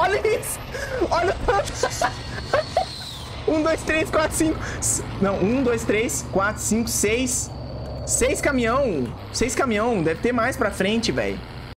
Olha isso! Olha... 1, 2, 3, 4, 5... Não, 1, 2, 3, 4, 5, 6... 6 caminhão. 6 caminhão. Deve ter mais pra frente, velho.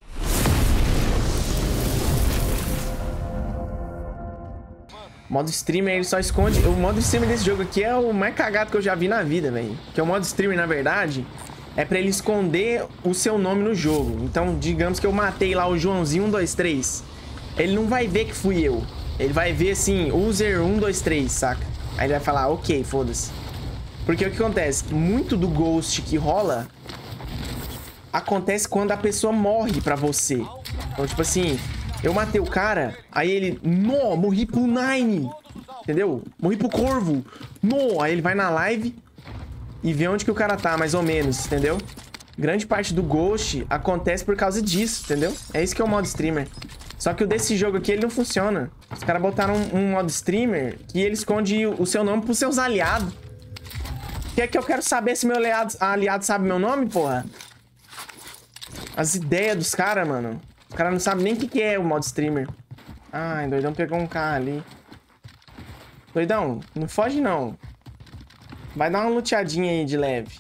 Modo streamer, ele só esconde... O modo streamer desse jogo aqui é o mais cagado que eu já vi na vida, velho. Que é o modo streamer, na verdade, é pra ele esconder o seu nome no jogo. Então, digamos que eu matei lá o Joãozinho 123. Ele não vai ver que fui eu. Ele vai ver, assim, user 123, saca? Aí ele vai falar, ok, foda-se. Porque o que acontece? Muito do ghost que rola acontece quando a pessoa morre pra você. Então, tipo assim, eu matei o cara, aí ele... No, morri pro Nine. Entendeu? Morri pro Corvo. No, aí ele vai na live e vê onde que o cara tá, mais ou menos, entendeu? Grande parte do ghost acontece por causa disso, entendeu? É isso que é o modo streamer. Só que o desse jogo aqui, ele não funciona. Os caras botaram um modo streamer que ele esconde o seu nome pros seus aliados. Que é que eu quero saber se meu aliado sabe meu nome, porra? As ideias dos caras, mano. Os caras não sabem nem o que é o modo streamer. Ai, doidão pegou um carro ali. Doidão, não foge não. Vai dar uma luteadinha aí de leve.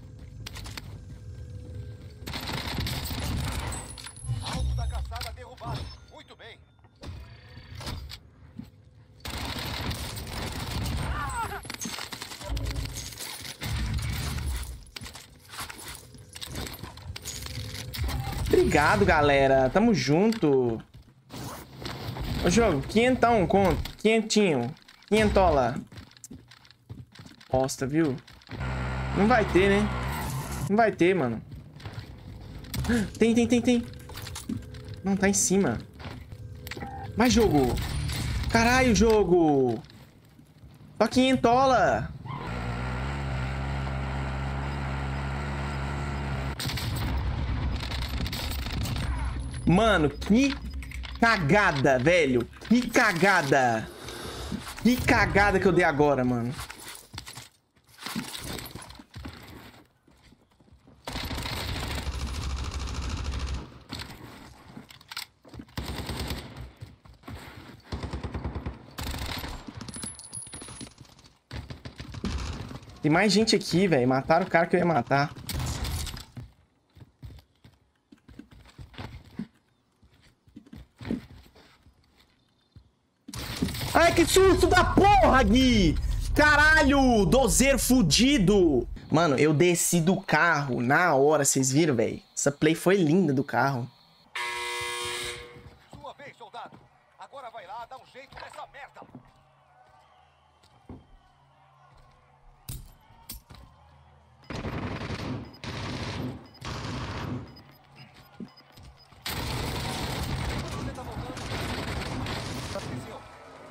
Alvo da caçada derrubado. Muito bem. Obrigado, galera. Tamo junto. Ô, jogo, quinhentão, conto. Quinhentinho. Quinhentola. Bosta, viu? Não vai ter, né? Não vai ter, mano. Tem. Não, tá em cima. Vai, jogo. Caralho, jogo. Só quinhentola. Mano, que cagada, velho. Que cagada. Que cagada que eu dei agora, mano. Tem mais gente aqui, velho. Mataram o cara que eu ia matar. Ai, que susto da porra, Gui! Caralho! Dozeiro fudido! Mano, eu desci do carro na hora, vocês viram, velho? Essa play foi linda do carro. Sua vez, soldado. Agora vai lá, dá um jeito nessa merda. Você tá voltando? Atenção.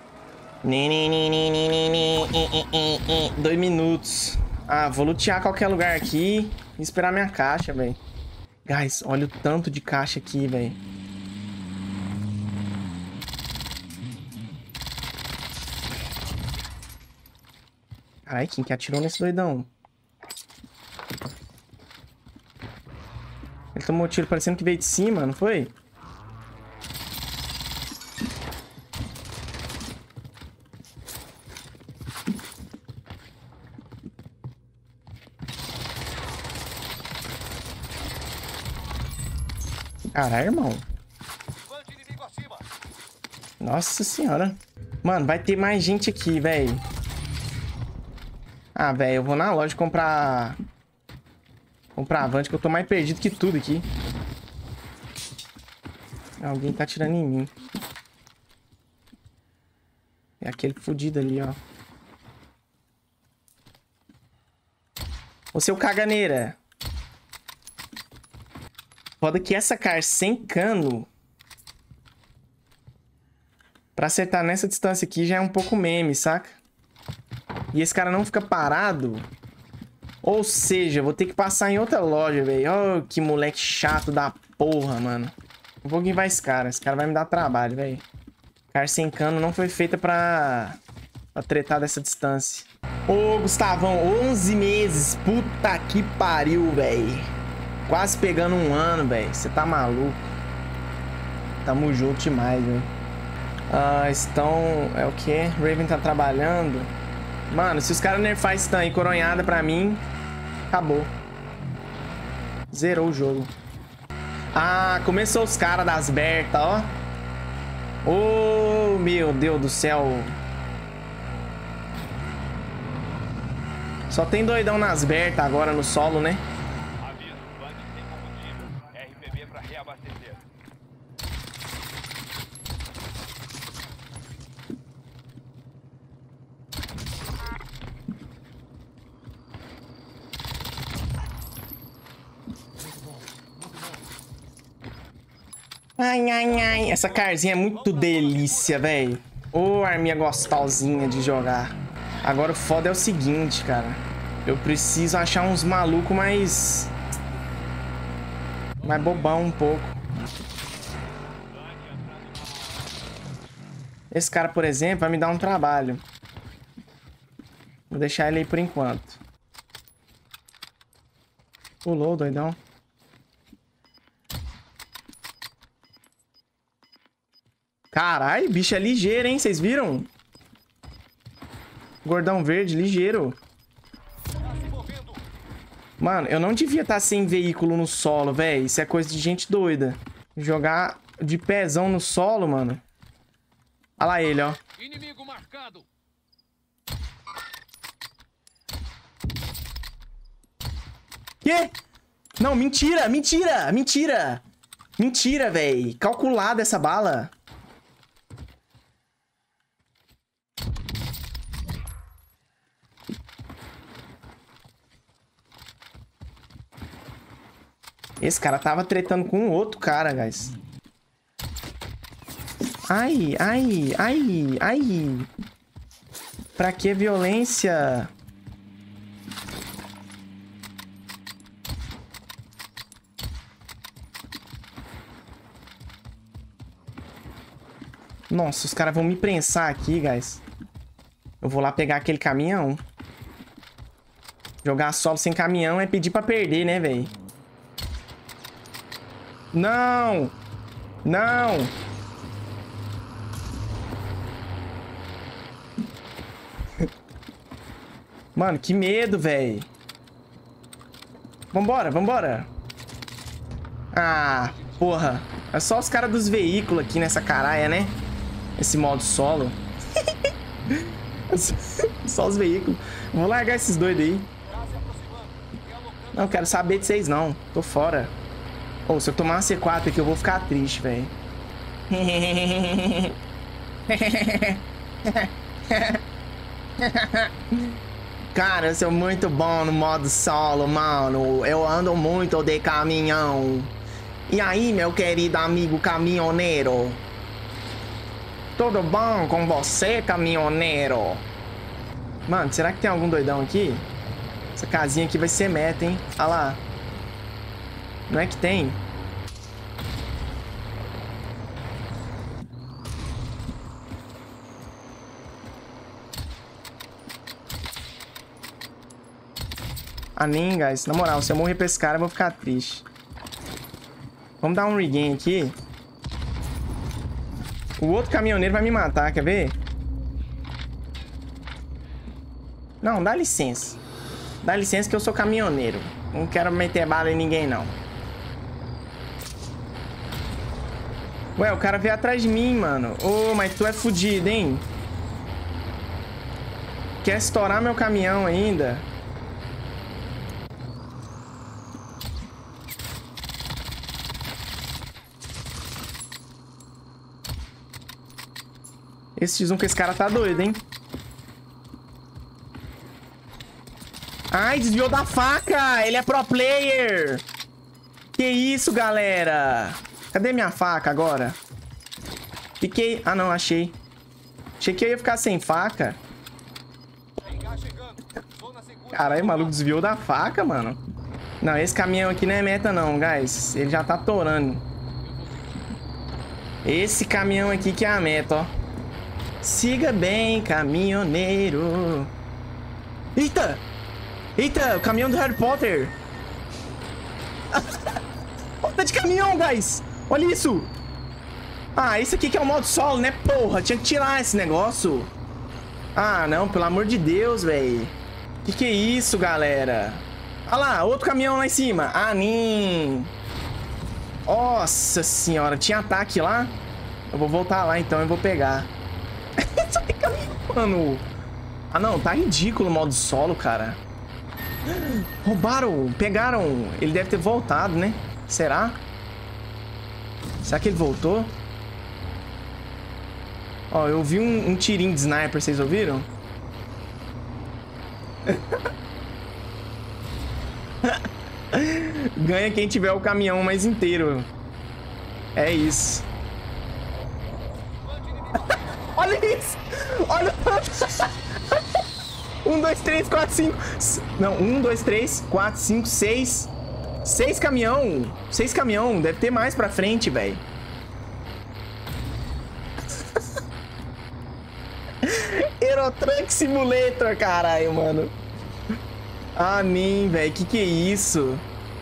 2 minutos. Ah, vou lutear qualquer lugar aqui e esperar minha caixa, velho. Guys, olha o tanto de caixa aqui, velho. Caralho, quem que atirou nesse doidão? Ele tomou tiro parecendo que veio de cima, não foi? Caralho, irmão. Levante inimigo acima. Nossa senhora. Mano, vai ter mais gente aqui, velho. Ah, velho, eu vou na loja comprar... Comprar Avante, que eu tô mais perdido que tudo aqui. Alguém tá atirando em mim. É aquele fudido ali, ó. Ô, seu caganeira. Foda que essa car sem cano... Pra acertar nessa distância aqui já é um pouco meme, saca? E esse cara não fica parado. Ou seja, vou ter que passar em outra loja, velho. Oh, que moleque chato da porra, mano. Eu vou guivar esse cara. Esse cara vai me dar trabalho, velho. Car sem cano não foi feita pra tretar dessa distância. Ô, Gustavão, 11 meses. Puta que pariu, velho. Quase pegando 1 ano, velho. Você tá maluco. Tamo junto demais, velho. Estão... É o quê? Raven tá trabalhando. Mano, se os caras nerfar Stun aí coronhada pra mim, acabou. Zerou o jogo. Ah, começou os caras das Berta, ó. Oh, meu Deus do céu. Só tem doidão nas Berta agora no solo, né? Aviso, Band sem combustível. RPB pra reabastecer. Ai, ai, ai. Essa carzinha é muito delícia, velho. Ô, arminha gostosinha de jogar. Agora o foda é o seguinte, cara. Eu preciso achar uns malucos mais bobão um pouco. Esse cara, por exemplo, vai me dar um trabalho. Vou deixar ele aí por enquanto. Pulou, doidão. Caralho, bicho é ligeiro, hein? Vocês viram? Gordão verde, ligeiro. Mano, eu não devia estar sem veículo no solo, velho. Isso é coisa de gente doida. Jogar de pezão no solo, mano. Olha lá ele, ó. Inimigo marcado. Quê? Não, mentira, mentira, mentira. Mentira, velho. Calculada essa bala. Esse cara tava tretando com outro cara, guys. Ai, ai, ai, ai. Pra que violência? Nossa, os caras vão me prensar aqui, guys. Eu vou lá pegar aquele caminhão. Jogar solo sem caminhão é pedir pra perder, né, velho? Não! Não! Mano, que medo, velho. Vambora, vambora. Ah, porra. É só os caras dos veículos aqui nessa caralha, né? Esse modo solo. Só os veículos. Vou largar esses doidos aí. Não quero saber de vocês, não. Tô fora. Ou se eu tomar uma C4 aqui, eu vou ficar triste, velho. Cara, eu sou muito bom no modo solo, mano. Eu ando muito de caminhão. E aí, meu querido amigo caminhoneiro? Tudo bom com você, caminhoneiro? Mano, será que tem algum doidão aqui? Essa casinha aqui vai ser meta, hein? Olha lá. Não é que tem? Ah, nem, guys. Na moral, se eu morrer pra esse cara, eu vou ficar triste. Vamos dar um regain aqui. O outro caminhoneiro vai me matar, quer ver? Não, dá licença. Dá licença que eu sou caminhoneiro. Não quero meter bala em ninguém, não. Ué, o cara veio atrás de mim, mano. Ô, mas tu é fudido, hein? Quer estourar meu caminhão ainda? Esse X1 com esse cara tá doido, hein? Ai, desviou da faca! Ele é pro player! Que isso, galera? Cadê minha faca agora? Fiquei... Ah, não, achei. Achei que eu ia ficar sem faca. Caralho, o maluco desviou da faca, mano. Não, esse caminhão aqui não é meta, não, guys. Ele já tá torando. Esse caminhão aqui que é a meta, ó. Siga bem, caminhoneiro. Eita! Eita, o caminhão do Harry Potter. Tá de caminhão, guys. Olha isso. Ah, isso aqui que é o modo solo, né, porra? Tinha que tirar esse negócio. Ah, não, pelo amor de Deus, velho. Que é isso, galera? Olha lá, outro caminhão lá em cima. Ah, nem. Nossa senhora, tinha ataque lá? Eu vou voltar lá então e vou pegar. Só tem caminhão, mano. Ah, não, tá ridículo o modo solo, cara. Roubaram, pegaram. Ele deve ter voltado, né? Será? Será que ele voltou? Ó, eu vi um tirinho de sniper, vocês ouviram? Ganha quem tiver o caminhão mais inteiro. É isso. Olha isso! Olha! 1, 2, 3, 4, 5. Não, 1, 2, 3, 4, 5, 6. 6 caminhão. 6 caminhão. Deve ter mais pra frente, velho. Eurotruck Simulator, caralho, mano. Ah, nem, velho. Que é isso?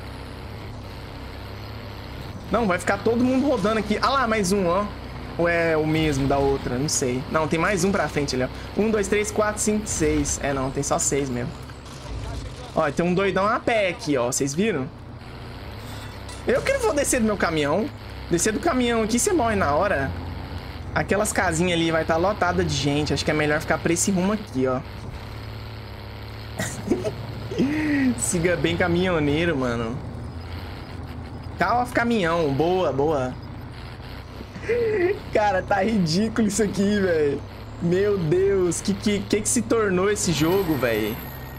Não, vai ficar todo mundo rodando aqui. Ah lá, mais um, ó. Ou é o mesmo da outra? Não sei. Não, tem mais um pra frente ali, ó. 1, 2, 3, 4, 5, 6. É, não, tem só 6 mesmo. Ó, tem um doidão a pé aqui, ó. Vocês viram? Eu que não vou descer do meu caminhão. Descer do caminhão aqui, você morre na hora. Aquelas casinhas ali vai estar lotada de gente. Acho que é melhor ficar pra esse rumo aqui, ó. Siga bem caminhoneiro, mano. Tá off caminhão. Boa, boa. Cara, tá ridículo isso aqui, velho. Meu Deus, que se tornou esse jogo, velho?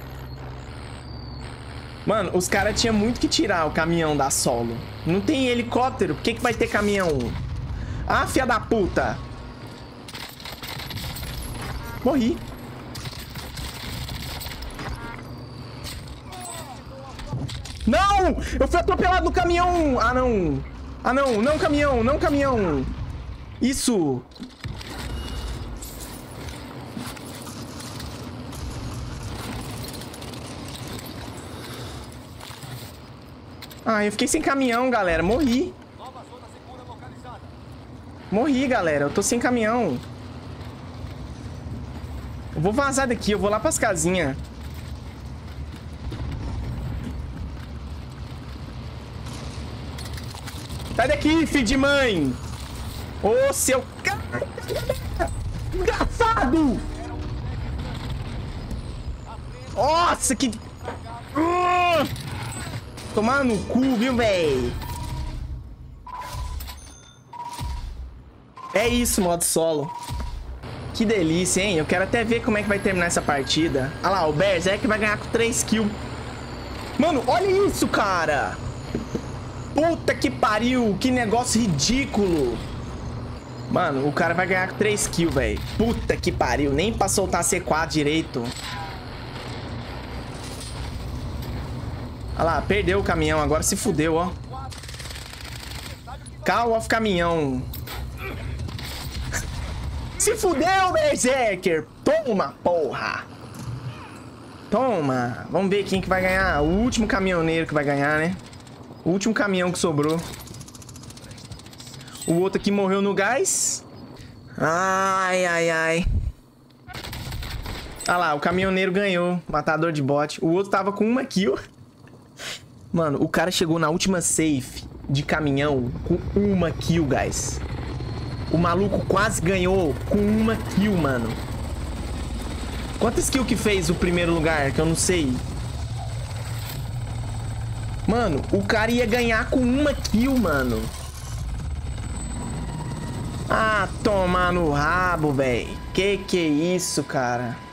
Mano, os caras tinham muito que tirar o caminhão da solo. Não tem helicóptero, por que vai ter caminhão? Ah, filha da puta. Morri. Não! Eu fui atropelado no caminhão! Ah, não! Ah, não! Não caminhão! Não caminhão! Isso! Ah, eu fiquei sem caminhão, galera. Morri. Morri, galera. Eu tô sem caminhão. Eu vou vazar daqui. Eu vou lá pras casinhas. Sai daqui, filho de mãe! Ô, seu... Engraçado! Nossa, que... Tomar no cu, viu, véi? É isso, modo solo. Que delícia, hein? Eu quero até ver como é que vai terminar essa partida. Olha lá, o Berserk vai ganhar com 3 kills. Mano, olha isso, cara! Puta que pariu, que negócio ridículo. Mano, o cara vai ganhar com 3 kills, velho. Puta que pariu, nem pra soltar C4 direito. Olha lá, perdeu o caminhão, agora se fudeu, ó. Call of caminhão. Se fudeu, Berserker. Toma, porra. Toma. Vamos ver quem que vai ganhar. O último caminhoneiro que vai ganhar, né? O último caminhão que sobrou. O outro aqui morreu no gás. Ai, ai, ai. Ah lá, o caminhoneiro ganhou. Matador de bot. O outro tava com 1 kill. Mano, o cara chegou na última safe de caminhão com 1 kill, guys. O maluco quase ganhou com 1 kill, mano. Quantas kills que fez o primeiro lugar? Que eu não sei. Mano, o cara ia ganhar com 1 kill, mano. Ah, tomar no rabo, velho. Que é isso, cara?